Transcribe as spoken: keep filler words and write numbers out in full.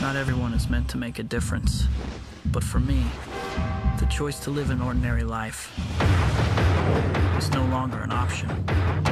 Not everyone is meant to make a difference. But for me, the choice to live an ordinary life is no longer an option.